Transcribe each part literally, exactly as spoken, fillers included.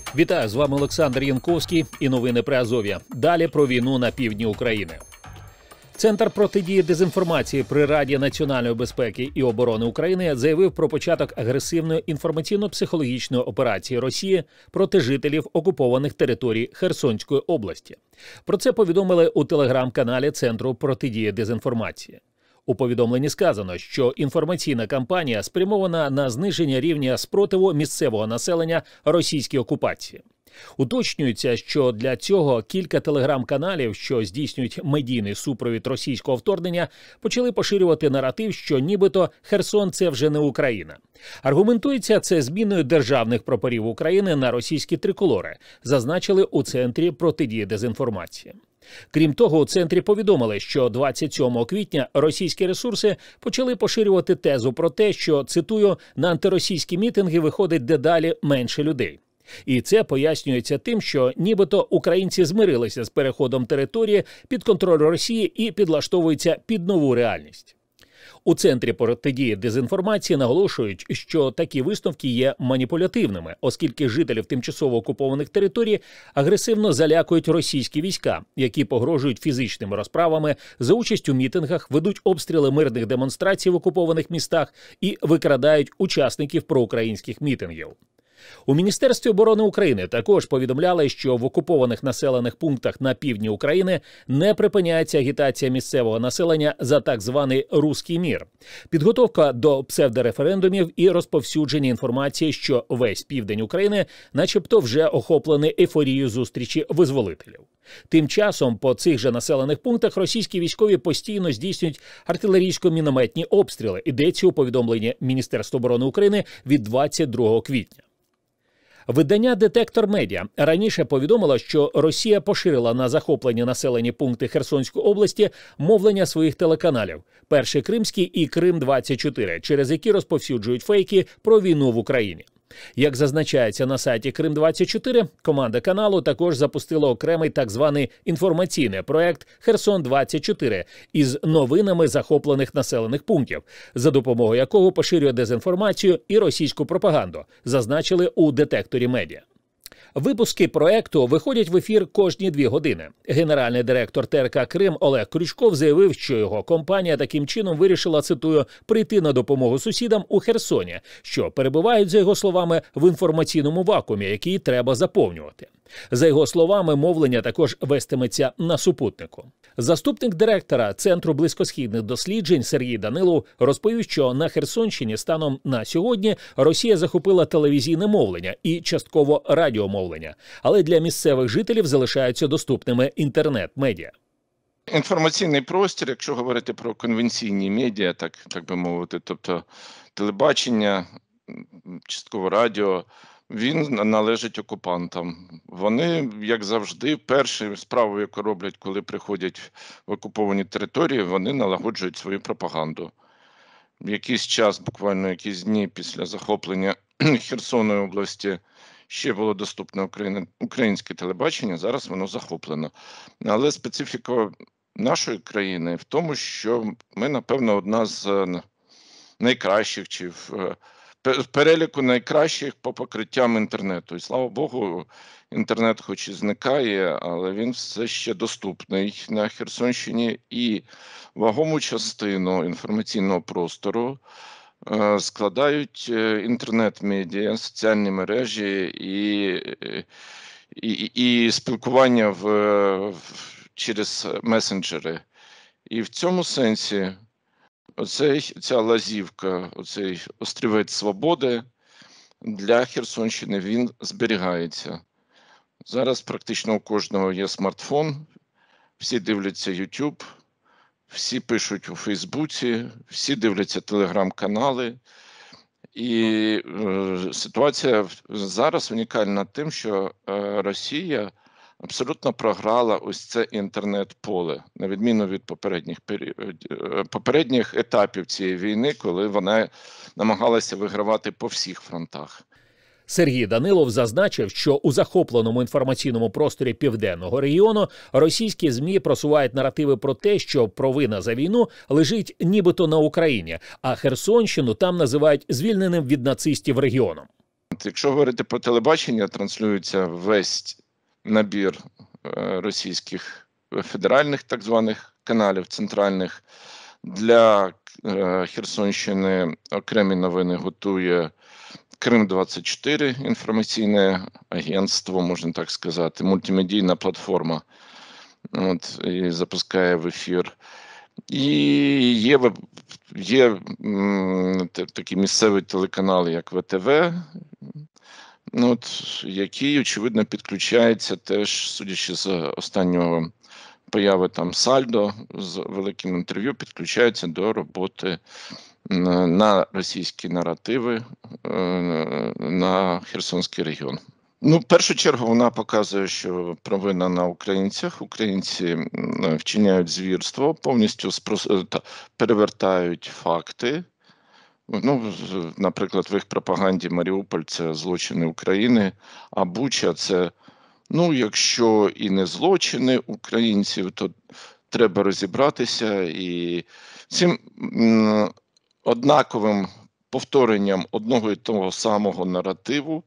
Вітаю, з вами Олександр Янковський і новини Приазов'я. Далі про війну на півдні України. Центр протидії дезінформації при Раді національної безпеки і оборони України заявив про початок агресивної інформаційно-психологічної операції Росії проти жителів окупованих територій Херсонської області. Про це повідомили у телеграм-каналі Центру протидії дезінформації. У повідомленні сказано, що інформаційна кампанія спрямована на зниження рівня спротиву місцевого населення російській окупації. Уточнюється, що для цього кілька телеграм-каналів, що здійснюють медійний супровід російського вторгнення, почали поширювати наратив, що нібито Херсон – це вже не Україна. Аргументується це зміною державних прапорів України на російські триколори, зазначили у Центрі протидії дезінформації. Крім того, у Центрі повідомили, що двадцять сьомого квітня російські ресурси почали поширювати тезу про те, що, цитую, на антиросійські мітинги виходить дедалі менше людей. І це пояснюється тим, що нібито українці змирилися з переходом території під контроль Росії і підлаштовуються під нову реальність. У Центрі протидії дезінформації наголошують, що такі висновки є маніпулятивними, оскільки жителів тимчасово окупованих територій агресивно залякують російські війська, які погрожують фізичними розправами, за участь у мітингах, ведуть обстріли мирних демонстрацій в окупованих містах і викрадають учасників проукраїнських мітингів. У Міністерстві оборони України також повідомляли, що в окупованих населених пунктах на півдні України не припиняється агітація місцевого населення за так званий «руський мір», підготовка до псевдореферендумів і розповсюдження інформації, що весь південь України начебто вже охоплений ейфорією зустрічі визволителів. Тим часом по цих же населених пунктах російські військові постійно здійснюють артилерійсько-мінометні обстріли, йдеться у повідомленні Міністерства оборони України від двадцять другого квітня. Видання «Детектор Медіа» раніше повідомило, що Росія поширила на захоплені населені пункти Херсонської області мовлення своїх телеканалів «Перший Кримський» і «Крим двадцять чотири», через які розповсюджують фейки про війну в Україні. Як зазначається на сайті Крим двадцять чотири, команда каналу також запустила окремий так званий інформаційний проект «Херсон двадцять чотири» із новинами захоплених населених пунктів, за допомогою якого поширює дезінформацію і російську пропаганду, зазначили у детекторі медіа. Випуски проекту виходять в ефір кожні дві години. Генеральний директор Те Ер Ка «Крим» Олег Крючков заявив, що його компанія таким чином вирішила, цитую, «прийти на допомогу сусідам у Херсоні», що перебувають, за його словами, в інформаційному вакуумі, який треба заповнювати. За його словами, мовлення також вестиметься на супутнику. Заступник директора Центру близькосхідних досліджень Сергій Данилов розповів, що на Херсонщині станом на сьогодні Росія захопила телевізійне мовлення і частково радіомовлення, але для місцевих жителів залишаються доступними інтернет-медіа. Інформаційний простір, якщо говорити про конвенційні медіа, так, так би мовити, тобто телебачення, частково радіо, він належить окупантам. Вони, як завжди, першу справу, яку роблять, коли приходять в окуповані території, вони налагоджують свою пропаганду. Якийсь час, буквально якісь дні після захоплення Херсонної області, ще було доступне українське телебачення, зараз воно захоплено. Але специфіка нашої країни в тому, що ми, напевно, одна з найкращих чи в переліку найкращих по покриттям інтернету. І, слава Богу, інтернет хоч і зникає, але він все ще доступний на Херсонщині. І вагому частину інформаційного простору е, складають інтернет-медіа, соціальні мережі і, і, і спілкування в, в, через месенджери. І в цьому сенсі Оцей, ця лазівка, оцей острівець свободи для Херсонщини, він зберігається. Зараз практично у кожного є смартфон, всі дивляться YouTube, всі пишуть у Фейсбуці, всі дивляться телеграм-канали. І е, ситуація зараз унікальна тим, що е, Росія абсолютно програла ось це інтернет-поле, на відміну від попередніх, попередніх етапів цієї війни, коли вона намагалася вигравати по всіх фронтах. Сергій Данилов зазначив, що у захопленому інформаційному просторі південного регіону російські ЗМІ просувають наративи про те, що провина за війну лежить нібито на Україні, а Херсонщину там називають звільненим від нацистів регіоном. От, якщо говорити про телебачення, транслюється весь набір е, російських федеральних так званих каналів центральних. Для е, Херсонщини окремі новини готує Крим двадцять чотири, інформаційне агентство, можна так сказати, мультимедійна платформа. От, і запускає в ефір. І є, є м, такі місцеві телеканали, як ве те ве, ну, от, який, очевидно, підключається теж, судячи з останнього появи там Сальдо з великим інтерв'ю, підключається до роботи на, на російські наративи на Херсонський регіон. Ну, в першу чергу вона показує, що провина на українцях. Українці вчиняють звірство, повністю спрос... перевертають факти. Ну, наприклад, в їх пропаганді Маріуполь – це злочини України, а Буча – це, ну, якщо і не злочини українців, то треба розібратися. І цим м, однаковим повторенням одного і того самого наративу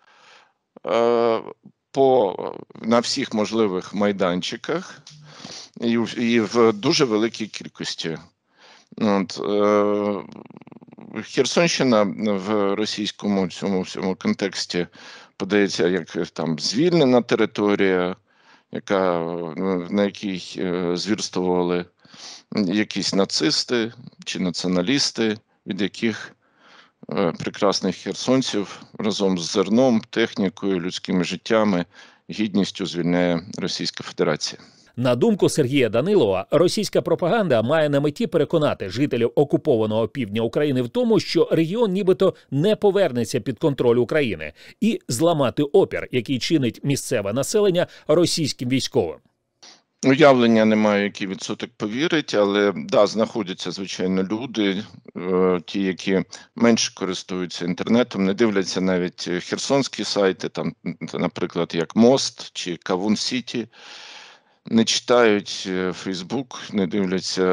по, на всіх можливих майданчиках і, і в дуже великій кількості. От, е, Херсонщина в російському цьому всьому контексті подається як там звільнена територія, яка, на якій е, звірствували якісь нацисти чи націоналісти, від яких прекрасних херсонців разом з зерном, технікою, людськими життями, гідністю звільняє Російська Федерація. На думку Сергія Данилова, російська пропаганда має на меті переконати жителів окупованого півдня України в тому, що регіон нібито не повернеться під контроль України, і зламати опір, який чинить місцеве населення російським військовим. Уявлення немає, який відсоток повірить, але да, знаходяться, звичайно, люди, е, ті, які менше користуються інтернетом, не дивляться навіть херсонські сайти, там, наприклад, як Мост чи Кавун Сіті, не читають Фейсбук, не дивляться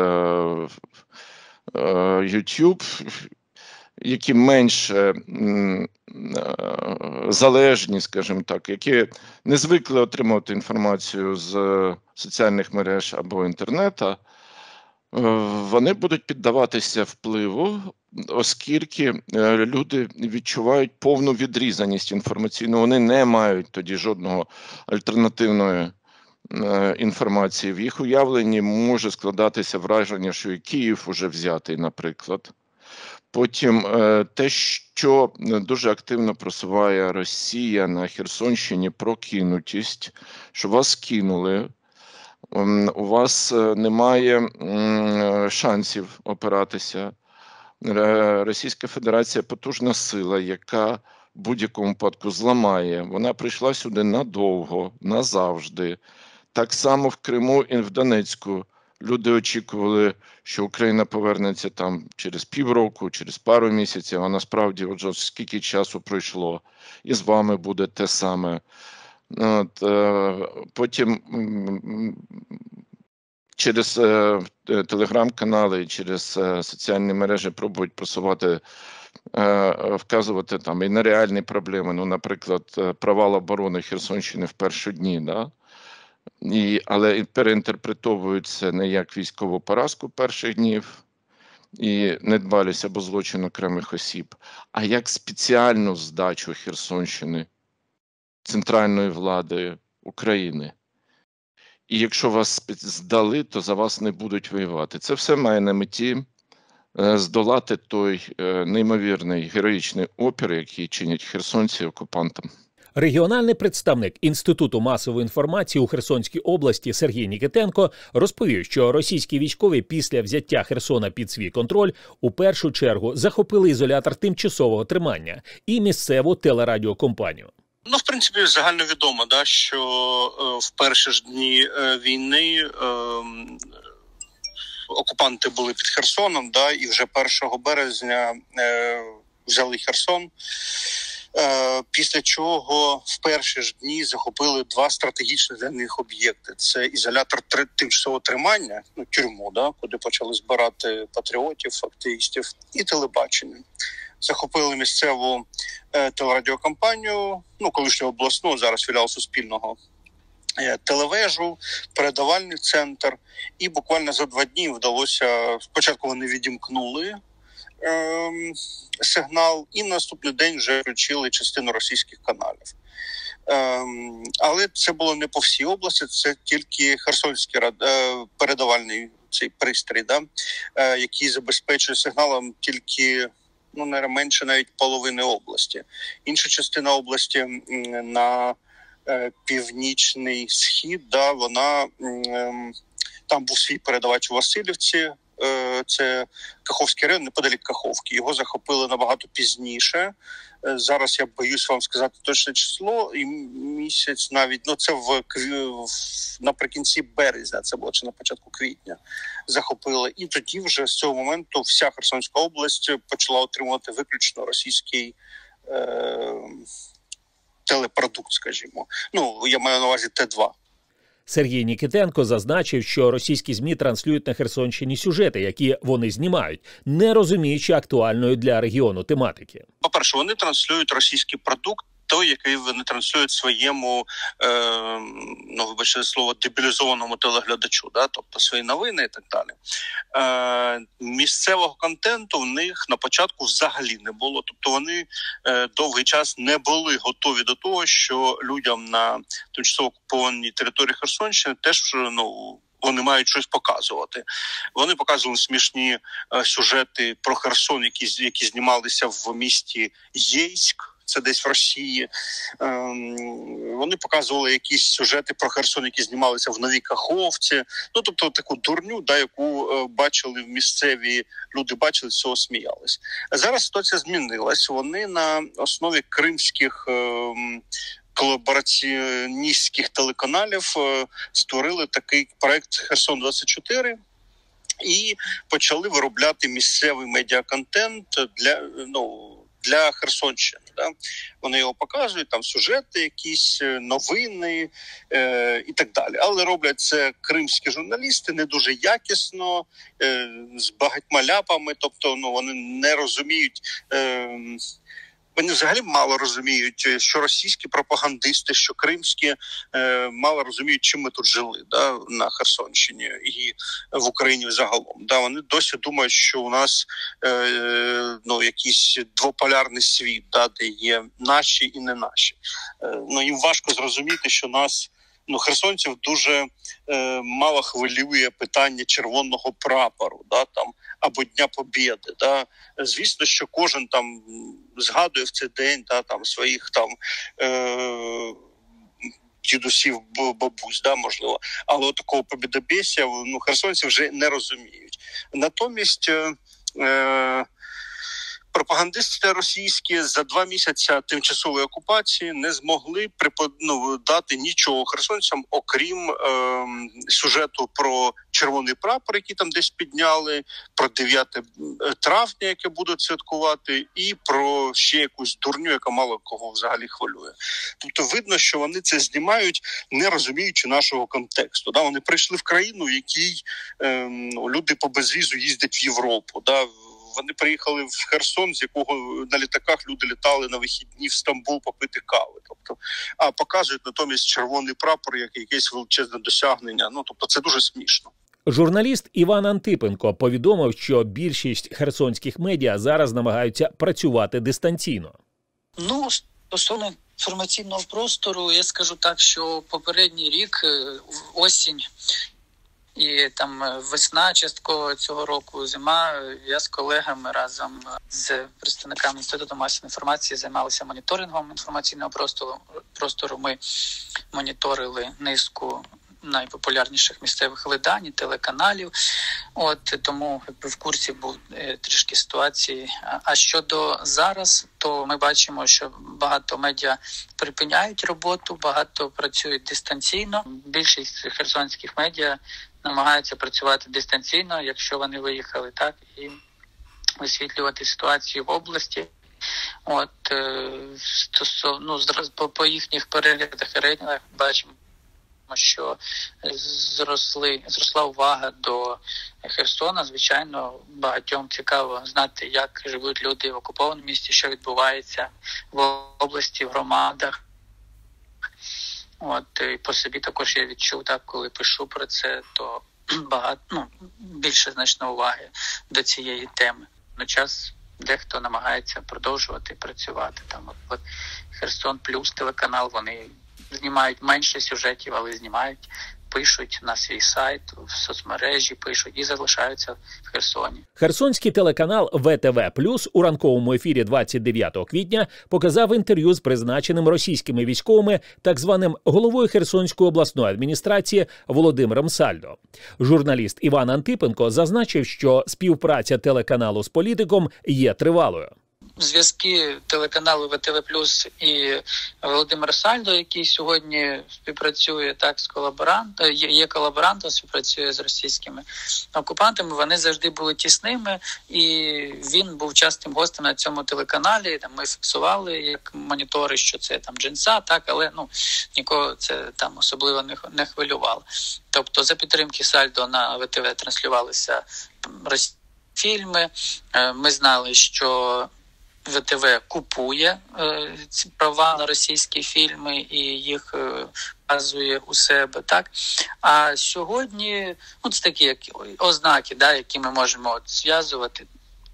е, Ютуб, які менше м, залежні, скажімо так, які не звикли отримувати інформацію з соціальних мереж або інтернету, вони будуть піддаватися впливу, оскільки люди відчувають повну відрізаність інформаційну, вони не мають тоді жодного альтернативної інформації. В їх уявленні може складатися враження, що і Київ уже взятий, наприклад. Потім те, що дуже активно просуває Росія на Херсонщині, прокинутість, що вас кинули, у вас немає шансів опиратися. Російська Федерація – потужна сила, яка в будь-якому випадку зламає. Вона прийшла сюди надовго, назавжди. Так само в Криму і в Донецьку. Люди очікували, що Україна повернеться там через півроку, через пару місяців, а насправді отже, скільки часу пройшло, і з вами буде те саме. От, е, потім через е, телеграм-канали, через е, соціальні мережі пробують просувати, е, вказувати там і на реальні проблеми, ну, наприклад, провал оборони Херсонщини в перші дні, да? І, але переінтерпретовують це не як військову поразку перших днів і недбалість або злочин окремих осіб, а як спеціальну здачу Херсонщини центральної влади України. І якщо вас здали, то за вас не будуть воювати. Це все має на меті здолати той неймовірний героїчний опір, який чинять херсонці окупантам. Регіональний представник Інституту масової інформації у Херсонській області Сергій Нікітенко розповів, що російські військові після взяття Херсона під свій контроль у першу чергу захопили ізолятор тимчасового тримання і місцеву телерадіокомпанію. Ну, в принципі, загальновідомо, да, що е, в перші ж дні е, війни е, окупанти були під Херсоном, да, і вже першого березня е, взяли Херсон. Після чого в перші ж дні захопили два стратегічні для них об'єкти. Це ізолятор тимчасового тримання, ну, тюрму, да, куди почали збирати патріотів, активістів, і телебачення. захопили місцеву е, телерадіокомпанію, ну, колишнього обласного, зараз філіал Суспільного, е, телевежу, передавальний центр. І буквально за два дні вдалося, спочатку вони відімкнули е, сигнал, і на наступний день вже включили частину російських каналів. Ем, але це було не по всій області, це тільки Херсонський е, передавальний цей пристрій, да, е, який забезпечує сигналом тільки, ну, не менше навіть половини області. Інша частина області на е, північний схід, да, вона, е, там був свій передавач у Васильівці, е, це Каховський район, неподалік Каховки. Його захопили набагато пізніше. Зараз я боюсь вам сказати точне число, і місяць навіть, ну це в, в наприкінці березня, це було чи на початку квітня, захопили. І тоді вже з цього моменту вся Херсонська область почала отримувати виключно російський е, телепродукт, скажімо. Ну, я маю на увазі Т два. Сергій Нікітенко зазначив, що російські ЗМІ транслюють на Херсонщині сюжети, які вони знімають, не розуміючи актуальної для регіону тематики. По-перше, вони транслюють російський продукт, той, який вони транслюють своєму, е, ну, вибачте слово, дебілізованому телеглядачу, да? Тобто свої новини і так далі. Е, місцевого контенту в них на початку взагалі не було. Тобто вони е, довгий час не були готові до того, що людям на тимчасово окупованій території Херсонщини теж, ну, вони мають щось показувати. Вони показували смішні е, сюжети про Херсон, які, які знімалися в місті Єйськ, це десь в Росії. Ем, вони показували якісь сюжети про Херсон, які знімалися в Новій Каховці. Ну, тобто таку дурню, да, яку е, бачили місцеві люди, бачили, з цього сміялись. Зараз ситуація змінилась. Вони на основі кримських е, колабораціоністських телеканалів е, створили такий проект «Херсон двадцять чотири», і почали виробляти місцевий медіаконтент для, ну, для Херсонщини. Да? Вони його показують, там сюжети, якісь новини е, і так далі. Але роблять це кримські журналісти не дуже якісно, е, з багатьма ляпами, тобто, ну, вони не розуміють, е, вони взагалі мало розуміють, що російські пропагандисти, що кримські, е, мало розуміють, чим ми тут жили, да, на Херсонщині і в Україні загалом. Да, вони досі думають, що у нас е, ну, якийсь двополярний світ, да, де є наші і не наші. Е, ну, їм важко зрозуміти, що нас, ну, херсонців дуже е, мало хвилює питання червоного прапору, да, там, або Дня Побєди. Да. Звісно, що кожен там згадує в цей день, да, там, своїх там е, дідусів, бабусь, да, можливо. Але от такого побєдобєсія, ну, херсонці вже не розуміють. Натомість е, пропагандисти російські за два місяці тимчасової окупації не змогли припод... ну, дати нічого херсонцям, окрім е, сюжету про червоний прапор, який там десь підняли, про дев'яте травня, яке будуть святкувати, і про ще якусь дурню, яка мало кого взагалі хвилює. Тобто видно, що вони це знімають, не розуміючи нашого контексту. Да? Вони прийшли в країну, в якій е, люди по безвізу їздять в Європу, да? Вони приїхали в Херсон, з якого на літаках люди літали на вихідні в Стамбул попити кави. Тобто, а показують натомість червоний прапор як якесь величезне досягнення. Ну, тобто це дуже смішно. Журналіст Іван Антипенко повідомив, що більшість херсонських медіа зараз намагаються працювати дистанційно. Ну, стосовно інформаційного простору, я скажу так, що попередній рік, осінь, і там весна частково цього року, зима, я з колегами разом з представниками Інституту масової інформації займалися моніторингом інформаційного простору. простору. Ми моніторили низку найпопулярніших місцевих видань, телеканалів. От тому якби в курсі був е, трішки ситуації. А, а щодо зараз, то ми бачимо, що багато медіа припиняють роботу, багато працюють дистанційно. Більшість херсонських медіа намагаються працювати дистанційно, якщо вони виїхали, так, і висвітлювати ситуацію в області. От е, стосовно, ну, по, по їхніх переглядах і рейтингах бачимо, що зросли, зросла увага до Херсона. Звичайно, багатьом цікаво знати, як живуть люди в окупованому місті, що відбувається в області, в громадах. От, і по собі також я відчув, так, коли пишу про це, то багато, ну, більше значно уваги до цієї теми. На час дехто намагається продовжувати працювати. Там, от, от Херсон Плюс телеканал, вони знімають менше сюжетів, але знімають, пишуть на свій сайт, в соцмережі пишуть і залишаються в Херсоні. Херсонський телеканал Ве Те Ве Плюс у ранковому ефірі двадцять дев'ятого квітня показав інтерв'ю з призначеним російськими військовими, так званим головою Херсонської обласної адміністрації Володимиром Сальдо. Журналіст Іван Антипенко зазначив, що співпраця телеканалу з політиком є тривалою. Зв'язки телеканалу Ве Те Ве Плюс і Володимира Сальдо, який сьогодні співпрацює так з колаборантом, є колаборантом, співпрацює з російськими окупантами, вони завжди були тісними, і він був частим гостем на цьому телеканалі. Там ми фіксували як монітори, що це там джинса, так, але ну нікого це там особливо не, не хвилювало. Тобто за підтримки Сальдо на Ве Те Ве транслювалися російські фільми. Ми знали, що Ве Те Ве купує е, ці права на російські фільми і їх е, показує у себе, так? А сьогодні, ну, це такі як ознаки, да, які ми можемо от зв'язувати,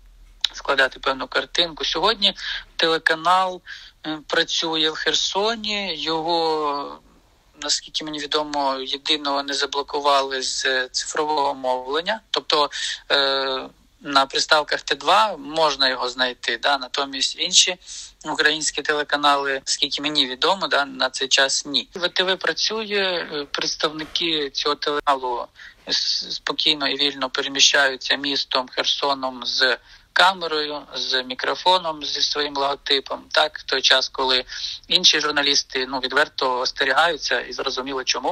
складати певну картинку. Сьогодні телеканал е, працює в Херсоні, його, наскільки мені відомо, єдиного не заблокували з цифрового мовлення, тобто е, на приставках Те два можна його знайти, да, натомість інші українські телеканали, скільки мені відомо, да, на цей час ні. Ве Те Ве працює, представники цього телеканалу спокійно і вільно переміщаються містом Херсоном з камерою, з мікрофоном, зі своїм логотипом, так, в той час, коли інші журналісти, ну, відверто остерігаються, і зрозуміло чому,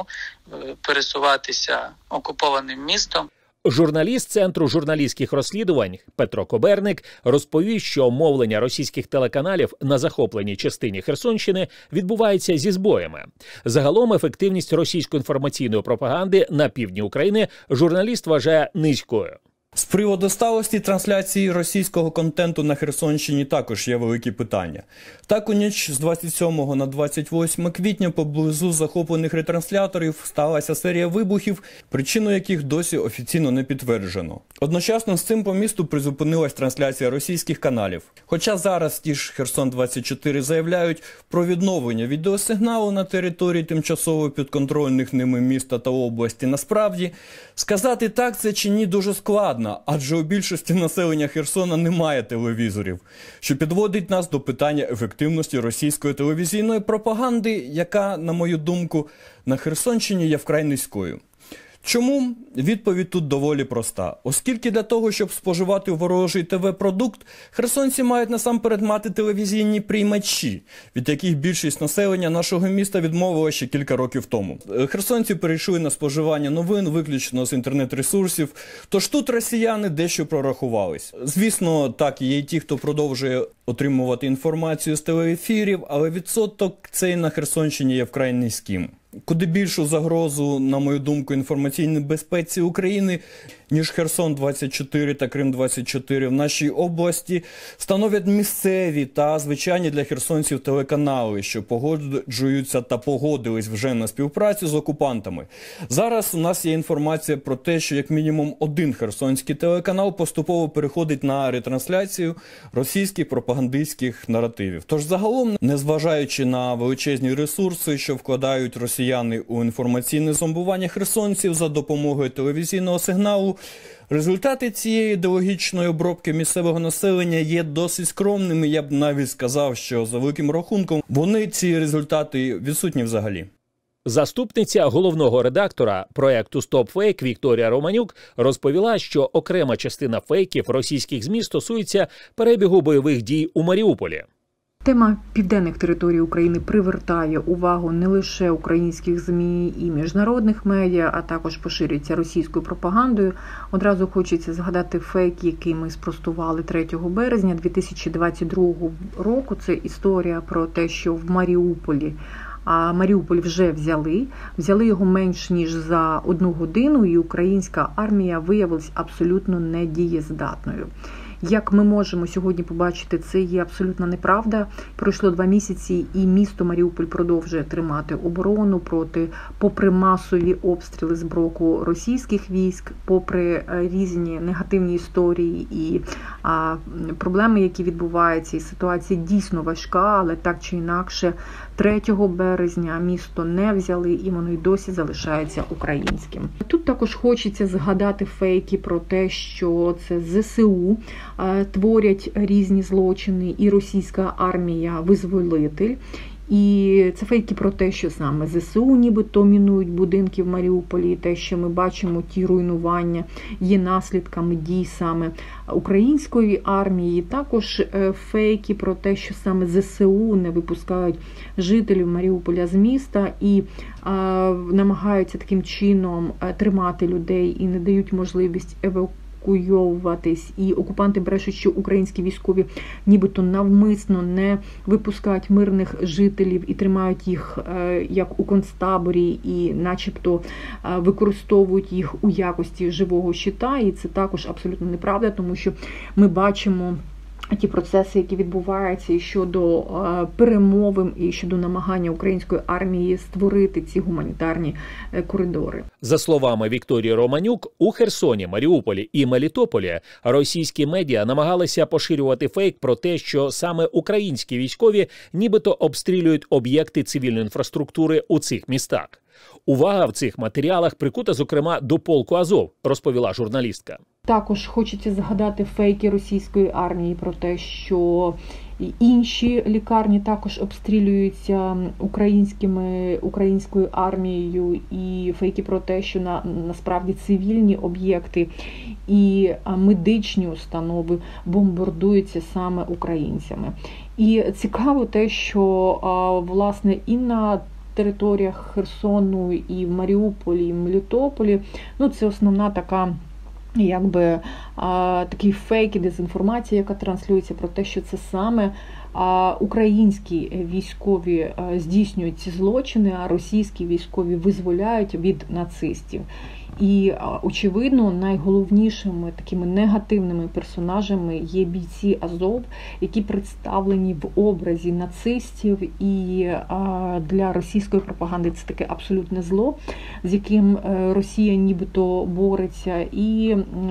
пересуватися окупованим містом. Журналіст Центру журналістських розслідувань Петро Коберник розповів, що мовлення російських телеканалів на захопленій частині Херсонщини відбувається зі збоями. Загалом ефективність російської інформаційної пропаганди на півдні України журналіст вважає низькою. З приводу сталості трансляції російського контенту на Херсонщині також є великі питання. Так, у ніч з двадцять сьомого на двадцять восьме квітня поблизу захоплених ретрансляторів сталася серія вибухів, причину яких досі офіційно не підтверджено. Одночасно з цим по місту призупинилась трансляція російських каналів. Хоча зараз ті ж Херсон двадцять чотири заявляють про відновлення відеосигналу на території тимчасово підконтрольних ними міста та області, насправді сказати так це чи ні дуже складно. Адже у більшості населення Херсона немає телевізорів, що підводить нас до питання ефективності російської телевізійної пропаганди, яка, на мою думку, на Херсонщині є вкрай низькою. Чому? Відповідь тут доволі проста. Оскільки для того, щоб споживати ворожий Те Ве-продукт, херсонці мають насамперед мати телевізійні приймачі, від яких більшість населення нашого міста відмовила ще кілька років тому. Херсонці перейшли на споживання новин виключно з інтернет-ресурсів, тож тут росіяни дещо прорахувались. Звісно, так, є й ті, хто продовжує отримувати інформацію з телеефірів, але відсоток цей на Херсонщині є вкрай низьким. Куди більшу загрозу, на мою думку, інформаційній безпеці України, ніж Херсон двадцять чотири та Крим двадцять чотири в нашій області, становлять місцеві та звичайні для херсонців телеканали, що погоджуються та погодились вже на співпрацю з окупантами. Зараз у нас є інформація про те, що як мінімум один херсонський телеканал поступово переходить на ретрансляцію російських пропагандистських наративів. Тож загалом, незважаючи на величезні ресурси, що вкладають росіяни у інформаційне зомбування херсонців за допомогою телевізійного сигналу, результати цієї ідеологічної обробки місцевого населення є досить скромними. Я б навіть сказав, що за великим рахунком вони, ці результати, відсутні взагалі. Заступниця головного редактора проєкту «Стоп Фейк» Вікторія Романюк розповіла, що окрема частина фейків російських ЗМІ стосується перебігу бойових дій у Маріуполі. Тема південних територій України привертає увагу не лише українських ЗМІ і міжнародних медіа, а також поширюється російською пропагандою. Одразу хочеться згадати фейк, який ми спростували третього березня дві тисячі двадцять другого року. Це історія про те, що в Маріуполі А Маріуполь вже взяли. Взяли його менш ніж за одну годину, і українська армія виявилась абсолютно недієздатною. Як ми можемо сьогодні побачити, це є абсолютна неправда. Пройшло два місяці, і місто Маріуполь продовжує тримати оборону проти, попри масові обстріли з боку російських військ, попри різні негативні історії і а, проблеми, які відбуваються. І ситуація дійсно важка, але так чи інакше, третього березня місто не взяли, і воно й досі залишається українським. Тут також хочеться згадати фейки про те, що це зе се у творять різні злочини, і російська армія визволитель. І це фейки про те, що саме зе се у нібито мінують будинки в Маріуполі, і те, що ми бачимо, ті руйнування є наслідками дій саме української армії. Також фейки про те, що саме зе се у не випускають жителів Маріуполя з міста і а, намагаються таким чином тримати людей і не дають можливість евакуювати. І окупанти брешуть, що українські військові нібито навмисно не випускають мирних жителів і тримають їх як у концтаборі, і начебто використовують їх у якості живого щита. І це також абсолютно неправда, тому що ми бачимо ті процеси, які відбуваються і щодо перемовин, і щодо намагання української армії створити ці гуманітарні коридори. За словами Вікторії Романюк, у Херсоні, Маріуполі і Мелітополі російські медіа намагалися поширювати фейк про те, що саме українські військові нібито обстрілюють об'єкти цивільної інфраструктури у цих містах. Увага в цих матеріалах прикута, зокрема, до полку Азов, розповіла журналістка. Також хочеться згадати фейки російської армії про те, що інші лікарні також обстрілюються українськими, українською армією, і фейки про те, що на, насправді цивільні об'єкти і медичні установи бомбардуються саме українцями. І цікаво те, що, власне, і на територіях Херсону, і в Маріуполі, і в Мелітополі, ну, це основна така, якби а, такий фейк і дезінформація, яка транслюється про те, що це саме а, українські військові а, здійснюють ці злочини, а російські військові визволяють від нацистів. І, очевидно, найголовнішими такими негативними персонажами є бійці Азов, які представлені в образі нацистів, і для російської пропаганди це таке абсолютне зло, з яким Росія нібито бореться, і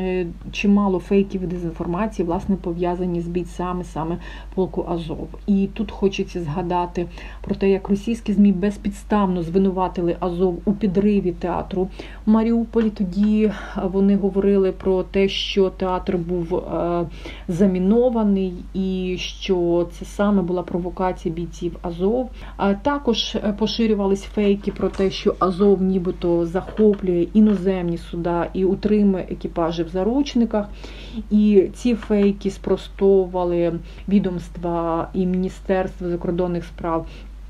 чимало фейків і дезінформації, власне, пов'язані з бійцями саме полку Азов. І тут хочеться згадати про те, як російські ЗМІ безпідставно звинуватили Азов у підриві театру в Маріуполі. Тоді вони говорили про те, що театр був замінований і що це саме була провокація бійців Азов. Також поширювались фейки про те, що Азов нібито захоплює іноземні суда і утримує екіпажі в заручниках. І ці фейки спростовували відомства і Міністерство закордонних справ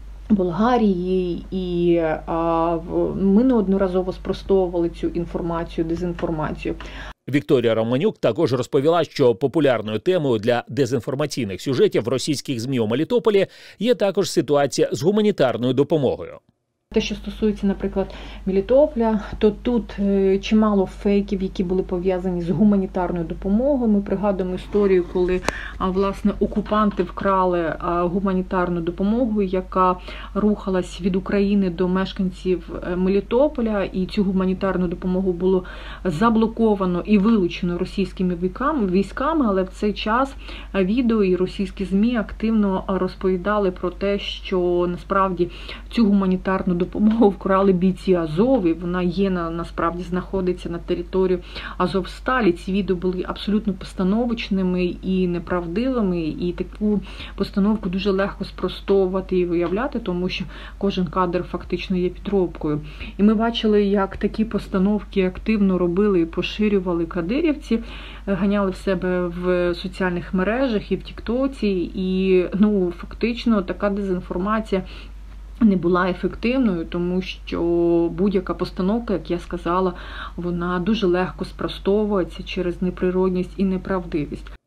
Болгарії, і а, ми неодноразово спростовували цю інформацію, дезінформацію. Вікторія Романюк також розповіла, що популярною темою для дезінформаційних сюжетів російських ЗМІ у Мелітополі є також ситуація з гуманітарною допомогою. Те, що стосується, наприклад, Мелітополя, то тут чимало фейків, які були пов'язані з гуманітарною допомогою. Ми пригадуємо історію, коли, власне, окупанти вкрали гуманітарну допомогу, яка рухалась від України до мешканців Мелітополя, і цю гуманітарну допомогу було заблоковано і вилучено російськими військами, але в цей час відео і російські ЗМІ активно розповідали про те, що насправді цю гуманітарну допомогу вкрали бійці Азов, і вона є, насправді, знаходиться на території Азовсталі. Ці відео були абсолютно постановочними і неправдивими, і таку постановку дуже легко спростовувати і виявляти, тому що кожен кадр фактично є підробкою. І ми бачили, як такі постановки активно робили і поширювали кадирівці, ганяли в себе в соціальних мережах і в Тіктоці, і, ну, фактично така дезінформація не була ефективною, тому що будь-яка постановка, як я сказала, вона дуже легко спростовується через неприродність і неправдивість.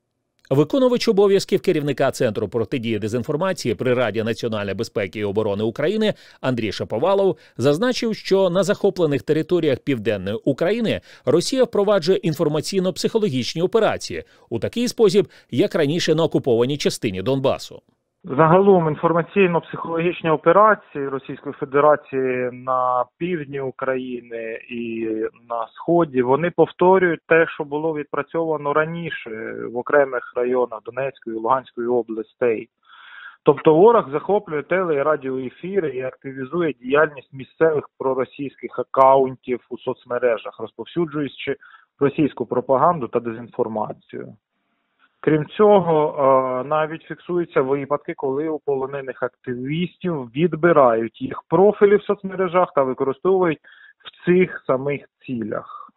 Виконувач обов'язків керівника Центру протидії дезінформації при Раді національної безпеки і оборони України Андрій Шаповалов зазначив, що на захоплених територіях Південної України Росія впроваджує інформаційно-психологічні операції у такий спосіб, як раніше на окупованій частині Донбасу. Загалом інформаційно-психологічні операції Російської Федерації на півдні України і на Сході, вони повторюють те, що було відпрацьовано раніше в окремих районах Донецької і Луганської областей. Тобто ворог захоплює теле- і радіоефіри і активізує діяльність місцевих проросійських акаунтів у соцмережах, розповсюджуючи російську пропаганду та дезінформацію. Крім цього, навіть фіксуються випадки, коли у полонених активістів відбирають їх профілі в соцмережах та використовують в цих самих цілях.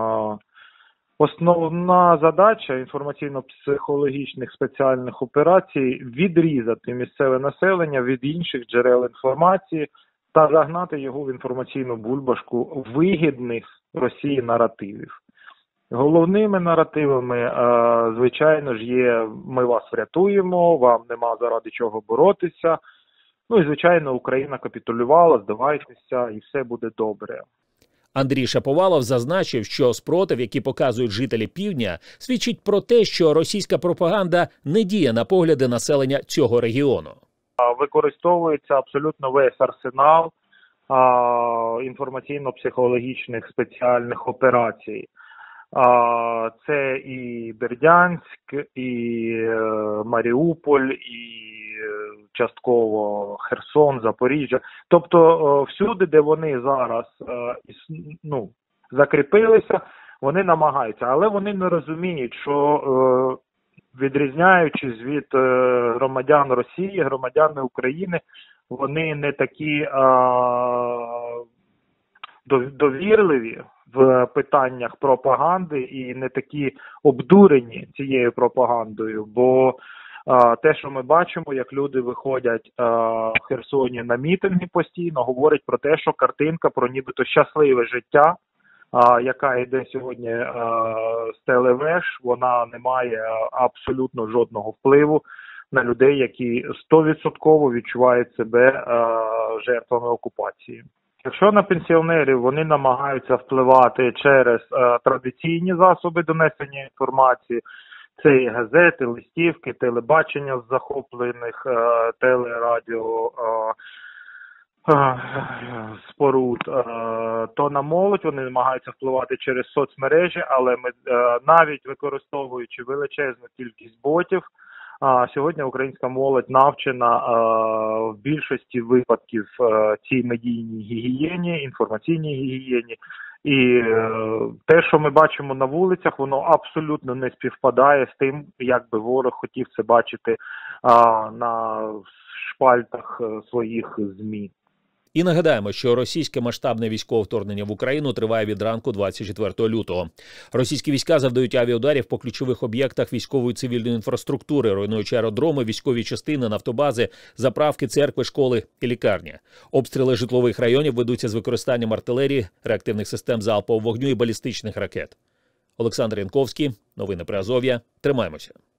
Основна задача інформаційно-психологічних спеціальних операцій – відрізати місцеве населення від інших джерел інформації та загнати його в інформаційну бульбашку вигідних Росії наративів. Головними наративами, звичайно ж, є «ми вас врятуємо», «вам нема заради чого боротися», ну і, звичайно, «Україна капітулювала, здавайтеся і все буде добре». Андрій Шаповалов зазначив, що спротив, який показують жителі Півдня, свідчить про те, що російська пропаганда не діє на погляди населення цього регіону. Використовується абсолютно весь арсенал інформаційно-психологічних спеціальних операцій. Це і Бердянськ, і Маріуполь, і частково Херсон, Запоріжжя. Тобто всюди, де вони зараз ну, закріпилися, вони намагаються. Але вони не розуміють, що відрізняючись від громадян Росії, громадяни України, вони не такі довірливі в питаннях пропаганди і не такі обдурені цією пропагандою, бо а, те, що ми бачимо, як люди виходять а, в Херсоні на мітинги постійно, говорить про те, що картинка про нібито щасливе життя, а, яка йде сьогодні а, з телевеж, вона не має абсолютно жодного впливу на людей, які сто відсотків відчувають себе а, жертвами окупації. Якщо на пенсіонерів вони намагаються впливати через е, традиційні засоби донесення інформації, це і газети, листівки, телебачення з захоплених е, телерадіо е, е, споруд, е, то на молодь вони намагаються впливати через соцмережі, але ми, е, навіть використовуючи величезну кількість ботів, А сьогодні українська молодь навчена а, в більшості випадків а, цій медійній гігієні, інформаційній гігієні. І а, те, що ми бачимо на вулицях, воно абсолютно не співпадає з тим, як би ворог хотів це бачити а, на шпальтах своїх ЗМІ. І нагадаємо, що російське масштабне військове вторгнення в Україну триває від ранку двадцять четвертого лютого. Російські війська завдають авіаударів по ключових об'єктах військової цивільної інфраструктури, руйнуючи аеродроми, військові частини, нафтобази, заправки, церкви, школи і лікарні. Обстріли житлових районів ведуться з використанням артилерії, реактивних систем залпового вогню і балістичних ракет. Олександр Янковський, новини Приазов'я. Тримаємося.